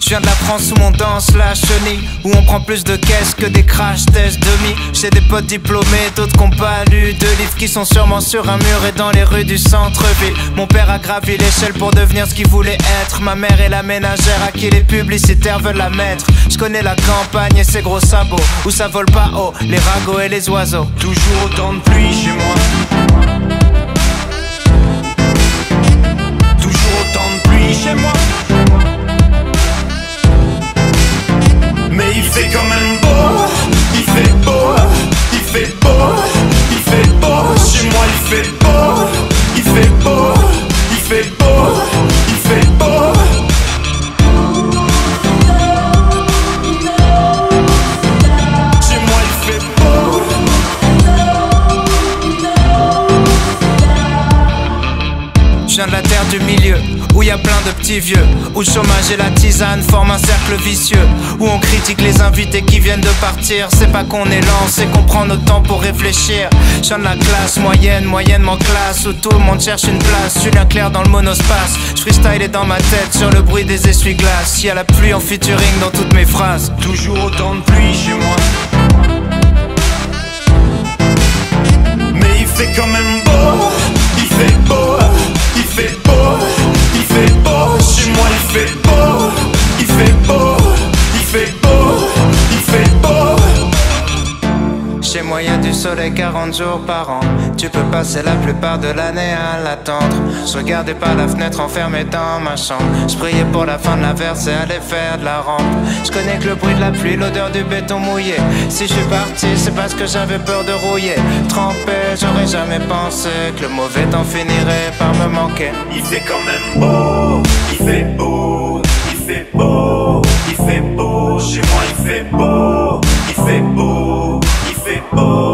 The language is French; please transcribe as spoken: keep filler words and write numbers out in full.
Je viens de la France où on danse la chenille, où on prend plus de caisses que des crash tests demi. J'ai des potes diplômés, d'autres qui n'ont pas lu de livres, qui sont sûrement sur un mur et dans les rues du centre-ville. Mon père a gravi l'échelle pour devenir ce qu'il voulait être. Ma mère est la ménagère à qui les publicitaires veulent la mettre. Je connais la campagne et ses gros sabots, où ça vole pas haut, les ragots et les oiseaux. Toujours autant de pluie chez moi. Toujours autant de pluie chez moi. Mais il fait quand même beau. Il fait beau. Il fait beau. Il fait beau. Chez moi il fait beau. Il fait beau. Il fait beau. Il fait beau. Chez moi il fait beau. Je viens de la terre du milieu, où y a plein de petits vieux, où le chômage et la tisane forment un cercle vicieux, où on critique les invités qui viennent de partir. C'est pas qu'on est lent, c'est qu'on prend notre temps pour réfléchir. Je viens de la classe moyenne, moyennement classe, où tout le monde cherche une place. Julien Clerc dans le monospace, je freestyle est dans ma tête sur le bruit des essuie-glaces. Y a la pluie en featuring dans toutes mes phrases. Toujours autant de pluie chez moi. Mais il fait quand même beau. Il fait beau. Il fait beau. Il fait beau. Chez moi il fait beau. Il fait beau. Il fait beau. Il fait beau. Chez moi y a du soleil quarante jours par an. Tu peux passer la plupart de l'année à l'attendre. Je regardais par la fenêtre enfermé dans ma chambre. Je priais pour la fin de la verse et aller faire de la rampe. Je connais que le bruit de la pluie, l'odeur du béton mouillé. Si je suis parti c'est parce que j'avais peur de rouiller. Trempé, j'aurais jamais pensé que le mauvais temps finirait par me manquer. Il fait quand même beau. Il fait beau. Il fait beau. Il fait beau. Chez moi il fait beau. Il fait beau. Il fait beau.